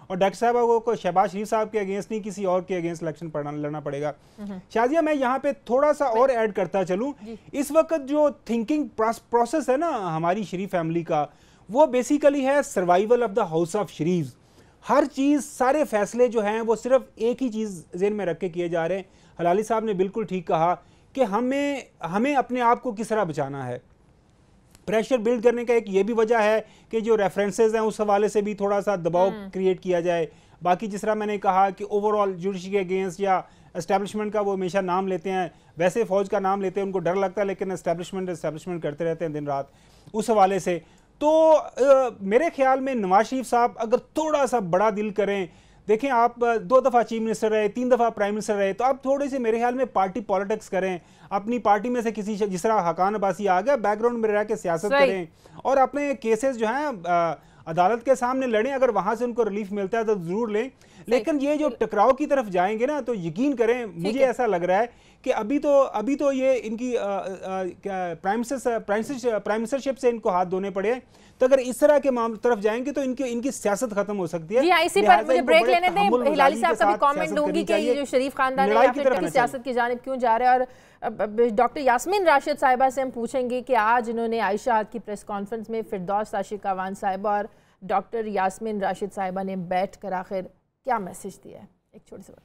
और डॉक्टर साहब को शहबाज शरीफ साहब के अगेंस्ट नहीं, किसी और के अगेंस्ट इलेक्शन लड़ना पड़ेगा। शाजिया, मैं यहाँ पे थोड़ा सा और ऐड करता चलूँ, इस वक्त जो थिंकिंग प्रोसेस है ना हमारी शरीफ फैमिली का, वो बेसिकली है survival of the house of Sharif. हर चीज़, सारे फैसले जो हैं वो सिर्फ एक ही चीज़ ज़हन में रख के किए जा रहे हैं। हलाली साहब ने बिल्कुल ठीक कहा कि हमें हमें अपने आप को किस तरह बचाना है। प्रेशर बिल्ड करने का एक ये भी वजह है कि जो रेफरेंसेस हैं उस हवाले से भी थोड़ा सा दबाव क्रिएट किया जाए। बाकी जिस तरह मैंने कहा कि ओवरऑल जुडिशरी के अगेंस्ट या एस्टैब्लिशमेंट का वो हमेशा नाम लेते हैं, वैसे फ़ौज का नाम लेते हैं, उनको डर लगता है, लेकिन एस्टैब्लिशमेंट एस्टैब्लिशमेंट करते रहते हैं दिन रात। उस हवाले से तो आ, मेरे ख्याल में नवाज शरीफ साहब अगर थोड़ा सा बड़ा दिल करें, देखें आप दो दफ़ा चीफ मिनिस्टर रहे, तीन दफ़ा प्राइम मिनिस्टर रहे, तो आप थोड़े से मेरे ख्याल में पार्टी पॉलिटिक्स करें, अपनी पार्टी में से किसी, जिस तरह हकान अब्बासी आ गया, बैकग्राउंड में रह के सियासत करें और अपने केसेस जो हैं अदालत के सामने लड़ें। अगर वहाँ से उनको रिलीफ मिलता है तो ज़रूर लें, लेकिन ये जो टकराव की तरफ जाएंगे ना, तो यकीन करें मुझे ऐसा लग रहा है कि अभी तो अभी तो ये इनकी प्राइम प्राइम मिनिस्टरशिप से इनको हाथ धोने पड़े। तो अगर इस तरह के मामले तरफ जाएंगे तो इनकी इनकी सियासत खत्म हो सकती है। जी इसी पर मुझे ब्रेक लेने दें, हिलाली साहब का भी कमेंट दूंगी कि ये जो शरीफ खानदान है फिर सियासत की जानिब क्यों जा रहा है। और डॉक्टर यास्मीन राशिद साहिबा से हम पूछेंगे कि आज इन्होंने आयशा की प्रेस कॉन्फ्रेंस में फिरदौस आशिक अवान साहिबा और डॉक्टर यास्मीन राशिद साहिबा ने बैठ कर आखिर क्या मैसेज दिया है। एक छोटी सी बात।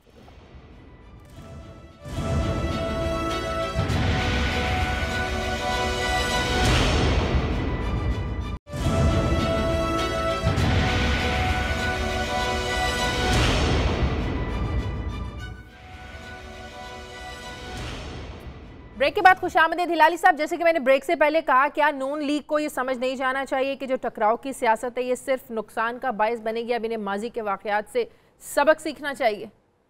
ब्रेक के बाद खुशामदीद हिलाली साहब, जैसे कि मैंने ब्रेक से पहले कहा, क्या नून लीग को ये समझ नहीं जाना चाहिए कि जो टकराव की सियासत है ये सिर्फ नुकसान का बायस बनेगी? अब इन्हें माजी के वाकयात से सबक सीखना चाहिए।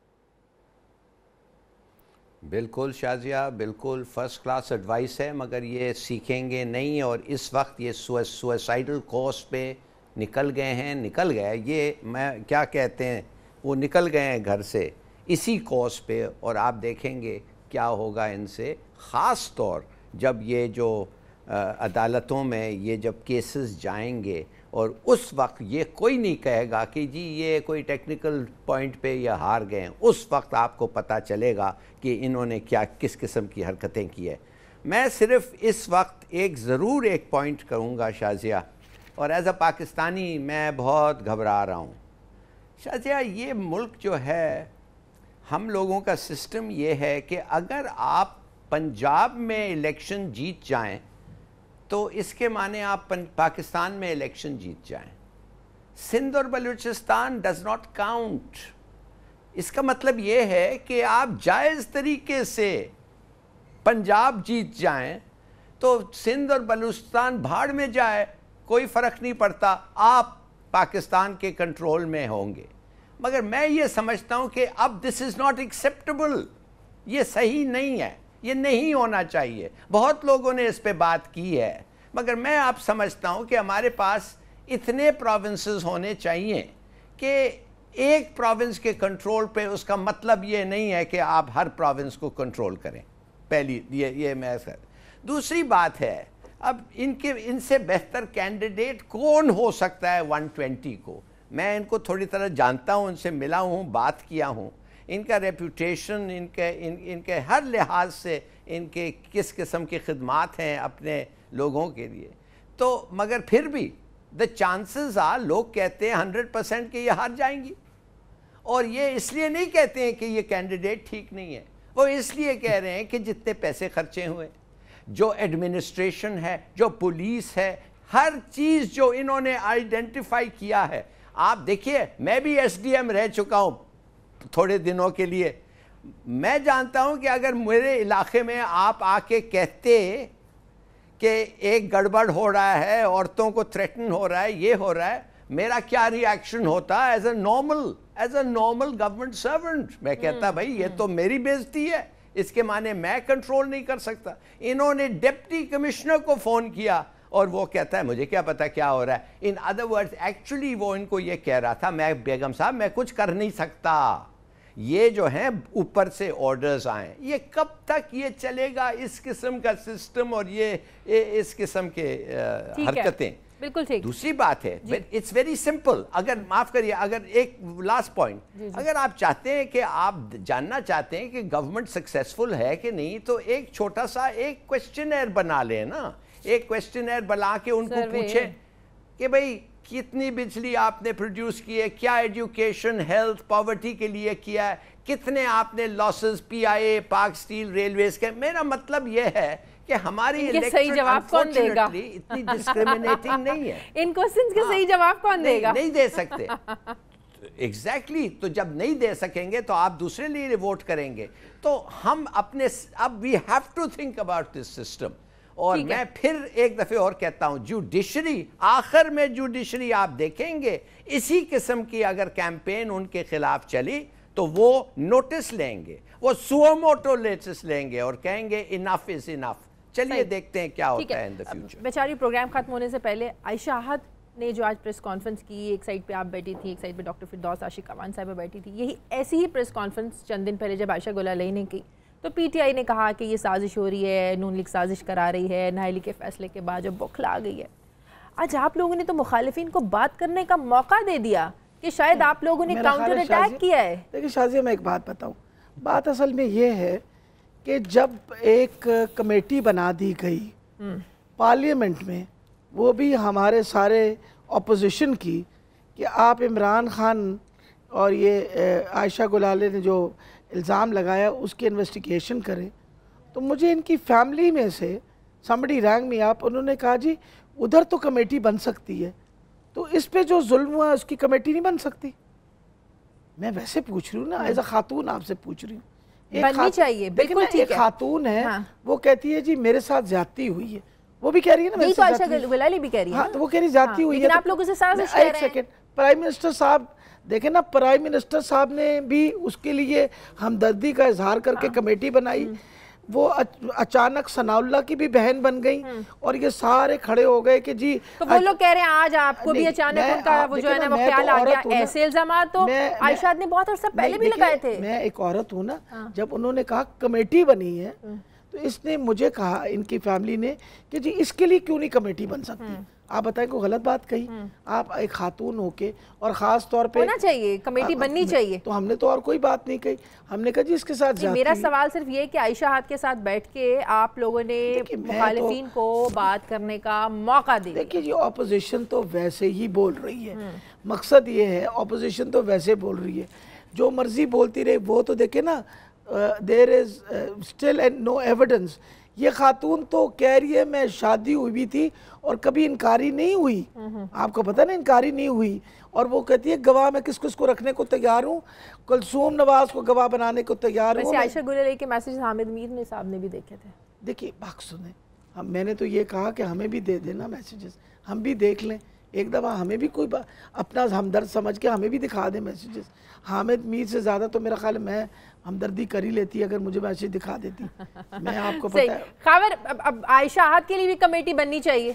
बिल्कुल शाजिया, बिल्कुल फर्स्ट क्लास एडवाइस है, मगर ये सीखेंगे नहीं और इस वक्त ये सुसाइडल कोर्स पे निकल गए हैं। निकल गए ये मैं क्या कहते हैं, वो निकल गए हैं घर से इसी कोर्स पे, और आप देखेंगे क्या होगा इनसे, ख़ास तौर जब ये जो आ, अदालतों में ये जब केसेस जाएंगे और उस वक्त ये कोई नहीं कहेगा कि जी ये कोई टेक्निकल पॉइंट पे ये हार गए हैं। उस वक्त आपको पता चलेगा कि इन्होंने क्या किस किस्म की हरकतें की है। मैं सिर्फ इस वक्त एक ज़रूर एक पॉइंट करूँगा शाजिया, और एज अ पाकिस्तानी मैं बहुत घबरा रहा हूँ शाजिया। ये मुल्क जो है, हम लोगों का सिस्टम ये है कि अगर आप पंजाब में इलेक्शन जीत जाएं तो इसके माने आप पाकिस्तान में इलेक्शन जीत जाएं। सिंध और बलूचिस्तान डज नॉट काउंट। इसका मतलब ये है कि आप जायज़ तरीके से पंजाब जीत जाएं तो सिंध और बलूचिस्तान भाड़ में जाए, कोई फ़र्क नहीं पड़ता, आप पाकिस्तान के कंट्रोल में होंगे। मगर मैं ये समझता हूँ कि अब दिस इज़ नॉट एक्सेप्टेबल, ये सही नहीं है, ये नहीं होना चाहिए। बहुत लोगों ने इस पे बात की है, मगर मैं आप समझता हूँ कि हमारे पास इतने प्रोविंसेस होने चाहिए कि एक प्रोविंस के कंट्रोल पे, उसका मतलब ये नहीं है कि आप हर प्रोविंस को कंट्रोल करें। पहली ये ये मैं सर दूसरी बात है, अब इनके इनसे बेहतर कैंडिडेट कौन हो सकता है वन ट्वेंटी को? मैं इनको थोड़ी तरह जानता हूँ, उनसे मिला हूँ, बात किया हूँ। इनका रेपुटेशन, इनके इन इनके हर लिहाज से इनके किस किस्म की खिदमात हैं अपने लोगों के लिए, तो मगर फिर भी द चांसेस आर, लोग कहते हैं हंड्रेड परसेंट कि ये हार जाएंगी। और ये इसलिए नहीं कहते हैं कि ये कैंडिडेट ठीक नहीं है, वो इसलिए कह रहे हैं कि जितने पैसे खर्चे हुए, जो एडमिनिस्ट्रेशन है, जो पुलिस है, हर चीज़ जो इन्होंने आइडेंटिफाई किया है। आप देखिए, मैं भी एस डी एम रह चुका हूँ थोड़े दिनों के लिए। मैं जानता हूँ कि अगर मेरे इलाके में आप आके कहते कि एक गड़बड़ हो रहा है, औरतों को थ्रेटन हो रहा है, ये हो रहा है, मेरा क्या रिएक्शन होता as a normal as a normal government servant. मैं कहता भाई ये तो मेरी बेइज्जती है, इसके माने मैं कंट्रोल नहीं कर सकता। इन्होंने डिप्टी कमिश्नर को फ़ोन किया और वो कहता है मुझे क्या पता क्या हो रहा है। इन अदर वर्ड्स, एक्चुअली वो इनको ये कह रहा था, मैं बेगम साहब मैं कुछ कर नहीं सकता, ये जो है ऊपर से ऑर्डर्स आए। ये कब तक ये चलेगा इस किस्म का सिस्टम और ये, ये इस किस्म के हरकतें? बिल्कुल ठीक। दूसरी बात है, इट्स वेरी सिंपल, अगर माफ करिए, अगर एक लास्ट पॉइंट, अगर आप चाहते हैं कि आप जानना चाहते हैं कि गवर्नमेंट सक्सेसफुल है कि नहीं, तो एक छोटा सा एक क्वेश्चनर बना लें ना, एक क्वेश्चनर बना के उनको पूछे कि भाई कितनी बिजली आपने प्रोड्यूस की है, क्या एजुकेशन, हेल्थ, पॉवर्टी के लिए किया है, कितने आपने losses PIA, Pak steel, railways के। मेरा मतलब यह है कि हमारी सही जवाब कौन देगा? इतनी डिस्क्रिमिनेटिंग नहीं है। इन क्वेश्चंस के सही जवाब कौन देगा? नहीं दे सकते। एग्जैक्टली exactly, तो जब नहीं दे सकेंगे तो आप दूसरे लिए वोट करेंगे। तो हम अपने, अब we have to think about this system. और मैं फिर एक दफे और कहता हूं, जुडिशरी, आखिर में जुडिशरी आप देखेंगे, इसी किस्म की अगर कैंपेन उनके खिलाफ चली तो वो नोटिस लेंगे, वो सुओमोटो नोटिस लेंगे और कहेंगे इनफ इज इनफ। चलिए देखते हैं क्या होता है इन द फ्यूचर। बेचारी प्रोग्राम खत्म होने से पहले आयशा आहद ने जो आज प्रेस कॉन्फ्रेंस की, एक साइड पे आप बैठी थी, एक साइड पे डॉक्टर फिरदौस आशिक अवान साहिबा बैठी थी, यही ऐसी ही प्रेस कॉन्फ्रेंस चंद दिन पहले जब आयशा गुलालई ने की तो पीटीआई ने कहा कि ये साजिश हो रही है, नून लीग साजिश करा रही है, नाहली के फैसले के बाद जब बौखला आ गई है। आज आप लोगों ने तो मुखालिफिन को बात करने का मौका दे दिया कि शायद आप लोगों ने काउंटर अटैक किया है। देखिए शाजिया, मैं एक बात बताऊं, बात असल में ये है कि जब एक कमेटी बना दी गई पार्लियामेंट में, वो भी हमारे सारे ऑपोजिशन की, कि आप इमरान खान और ये आयशा गुलाले ने जो इल्ज़ाम लगाया उसकी इन्वेस्टिगेशन करें, तो मुझे इनकी फैमिली में से somebody rang me up, उन्होंने कहा जी उधर तो कमेटी बन सकती है, तो इस पे जो जुल्म हुआ उसकी कमेटी नहीं बन सकती। मैं वैसे पूछ रही हूँ ना, एज अ खातून आपसे पूछ रही हूँ। बननी चाहिए, बिल्कुल ठीक है। एक खातून है, हाँ। वो कहती है जी मेरे साथ ज्यादती हुई है, वो भी कह रही है ना, नहीं तो आयशा गुलाली भी कह रही है। हाँ, तो वो कह रही ज्यादती हुई है, लेकिन आप लोगों से साजिश कर रहे हैं। एक सेकंड, प्राइम मिनिस्टर साहब देखें ना, प्राइम मिनिस्टर साहब ने भी उसके लिए हमदर्दी का इजहार करके हाँ। कमेटी बनाई, वो अचानक सनाउल्लाह की भी बहन बन गई और ये सारे खड़े हो गए कि जी, तो वो लोग कह रहे हैं आज आपको भी अचानक उनका वो जो है ना वो ख्याल आ गया। ऐसे इल्जाम तो आयशा ने बहुत अर्सा पहले भी लगाए थे। मैं एक औरत हूँ ना, जब उन्होंने कहा कमेटी बनी है तो इसने मुझे कहा, इनकी फैमिली ने, कि जी इसके लिए क्यों नहीं कमेटी बन सकती। आप बताएं, कोई गलत बात कही? आप एक खातून होके, और खास तौर पे होना चाहिए, कमेटी बननी चाहिए। तो हमने तो और कोई बात नहीं कही, हमने कहा जी इसके साथ। मेरा सवाल सिर्फ ये कि आयशा आहद के साथ बैठ के आप लोगों ने मुखालिफिन को बात करने का मौका दिया। देखिए जी, ऑपोजिशन तो वैसे ही बोल रही है, मकसद ये है, ऑपोजिशन तो वैसे बोल रही है, जो मर्जी बोलती रहे। वो तो देखे ना, there is still and no evidence. ये खातून तो कह रही है मैं शादी हुई भी थी और कभी इनकारी नहीं हुई, आपको पता ना, इनकारी नहीं हुई। और वो कहती है गवाह मैं किस किस को रखने को तैयार हूँ, कुलसूम नवाज को गवाह बनाने को तैयार हूँ। आयशा गुलाली के मैसेज हामिद मीर ने साहब ने भी देखे थे। देखिए बात सुने, हम मैंने तो ये कहा कि हमें भी दे देना मैसेजेस, हम भी देख लें एक दफ़ा, हमें भी कोई अपना हमदर्द समझ के हमें भी दिखा दें मैसेजेस। हामिद मीर से ज़्यादा तो मेरा ख्याल मैं हमदर्दी कर ही लेती अगर मुझे मैसेज दिखा देती। मैं आपको पता है खावर, अब, अब आयशा आहद के लिए भी कमेटी बननी चाहिए।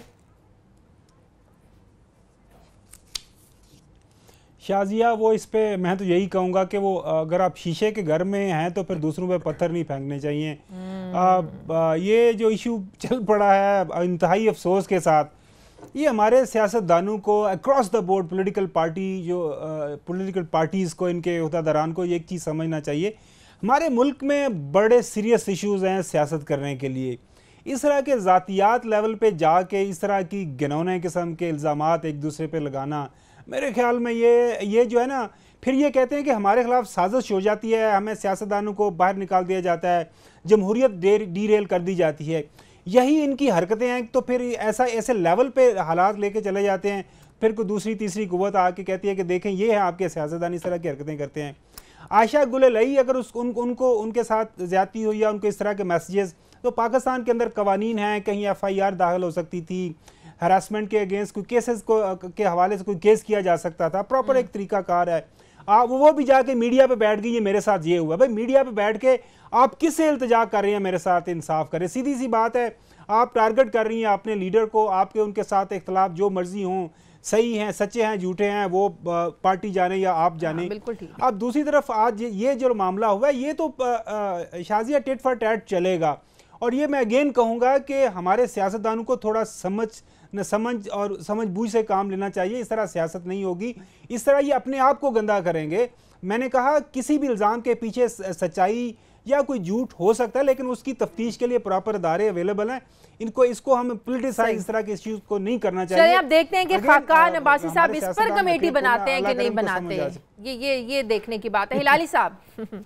शाजिया, वो इस पे मैं तो यही कहूँगा कि वो अगर आप शीशे के घर में हैं तो फिर दूसरों पे पत्थर नहीं फेंकने चाहिए। आ, ये जो इशू चल पड़ा है इंतहाई अफसोस के साथ, ये हमारे सियासतदानों को across the board political party जो पॉलिटिकल पार्टीज़ को, इनके उहदेदारान को एक चीज़ समझना चाहिए, हमारे मुल्क में बड़े सीरियस इश्यूज़ हैं सियासत करने के लिए। इस तरह के ज़ातियात लेवल पे जाके इस तरह की घिनौने किस्म के इल्ज़ामात एक दूसरे पे लगाना, मेरे ख्याल में ये ये जो है ना, फिर ये कहते हैं कि हमारे खिलाफ साजिश हो जाती है, हमें सियासतदानों को बाहर निकाल दिया जाता है, जमहूरियत डीरेल कर दी जाती है। यही इनकी हरकतें हैं। तो फिर ऐसा ऐसे लेवल पे हालात लेके चले जाते हैं, फिर कोई दूसरी तीसरी कुव्वत आके कहती है कि देखें ये है आपके सियासतदान इस तरह की हरकतें करते हैं। आयशा गुलाली अगर उस उन, उनको उनके साथ ज़्यादती हुई या उनको इस तरह के मैसेजेस, तो पाकिस्तान के अंदर कवानीन हैं, कहीं एफ आई आर दाखिल हो सकती थी, हरासमेंट के अगेंस्ट कोई केसेस को के हवाले से कोई केस किया जा सकता था, प्रॉपर एक तरीक़ाकार है। आप वो भी जाके मीडिया पे बैठ गई, ये मेरे साथ ये हुआ। भाई मीडिया पे बैठ के आप किससे इल्तिजा कर रही हैं मेरे साथ, इंसाफ करें। सीधी सी बात है, आप टारगेट कर रही हैं अपने लीडर को, आपके उनके साथ इख्तलाफ जो मर्जी हों, सही हैं, सच्चे हैं, झूठे हैं, वो पार्टी जाने या आप जाने। हाँ, बिल्कुल ठीक। अब दूसरी तरफ आज ये जो मामला हुआ है, ये तो शाजिया टिट फॉर टैट चलेगा और ये मैं अगेन कहूँगा कि हमारे सियासतदानों को थोड़ा समझ न समझ और समझ बूझ से काम लेना चाहिए। इस तरह सियासत नहीं होगी, इस तरह ये अपने आप को गंदा करेंगे। मैंने कहा किसी भी इल्ज़ाम के पीछे सच्चाई या कोई झूठ हो सकता है, लेकिन उसकी तफ्तीश के लिए प्रॉपर अदारे अवेलेबल हैं। इनको इसको हम पॉलिटिसाइज इस तरह के इश्यूज को नहीं करना चाहिए। चलिए अब देखते हैं कि खाकान अब्बासी साहब इस पर कमेटी बनाते हैं कि नहीं बनाते। ये ये ये देखने की बात है। हिलाली साहब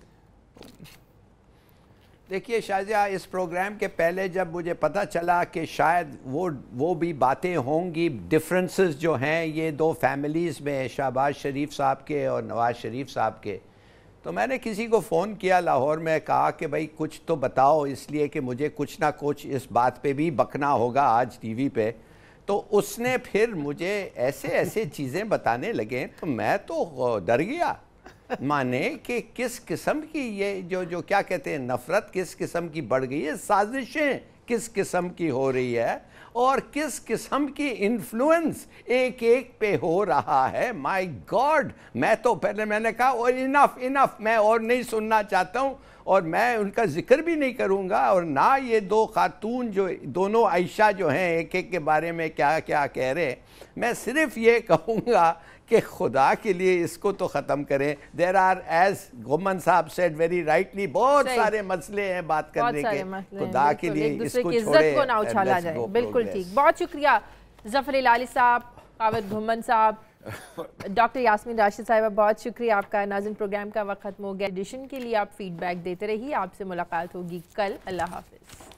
देखिए शाहजहा, इस प्रोग्राम के पहले जब मुझे पता चला कि शायद वो वो भी बातें होंगी, डिफरेंसेस जो हैं ये दो फैमिलीज़ में, शहबाज शरीफ साहब के और नवाज़ शरीफ साहब के, तो मैंने किसी को फ़ोन किया लाहौर में, कहा कि भाई कुछ तो बताओ, इसलिए कि मुझे कुछ ना कुछ इस बात पे भी बकना होगा आज टीवी पे। तो उसने फिर मुझे ऐसे ऐसे चीज़ें बताने लगे तो मैं तो डर गया, माने कि किस किस्म की ये जो जो क्या कहते हैं नफ़रत किस किस्म की बढ़ गई है, साजिशें किस किस्म की हो रही है और किस किस्म की इन्फ्लुएंस एक एक पे हो रहा है। माय गॉड, मैं तो पहले मैंने कहा और इनफ इनफ, मैं और नहीं सुनना चाहता हूँ और मैं उनका जिक्र भी नहीं करूँगा, और ना ये दो खातून जो दोनों आयशा जो हैं एक एक के बारे में क्या क्या कह रहे हैं। मैं सिर्फ ये कहूँगा कि खुदा के लिए इसको तो ख़त्म करें। देर आर एज गुमन साहब सेड वेरी राइटली, बहुत सारे मसले हैं बात करने के, खुदा के लिए इसको छोड़े को ना उछाला जाए। बिल्कुल ठीक, बहुत शुक्रिया ज़फ़र हिलाली साहब, काविद घुमन साहब, डॉक्टर यास्मीन राशिद साहिबा, बहुत शुक्रिया आपका। नाज़रीन प्रोग्राम का वक्त खत्म हो गया। एडिशन के लिए आप फीडबैक देते रहिए। आपसे मुलाकात होगी कल। अल्लाह हाफ़िज़।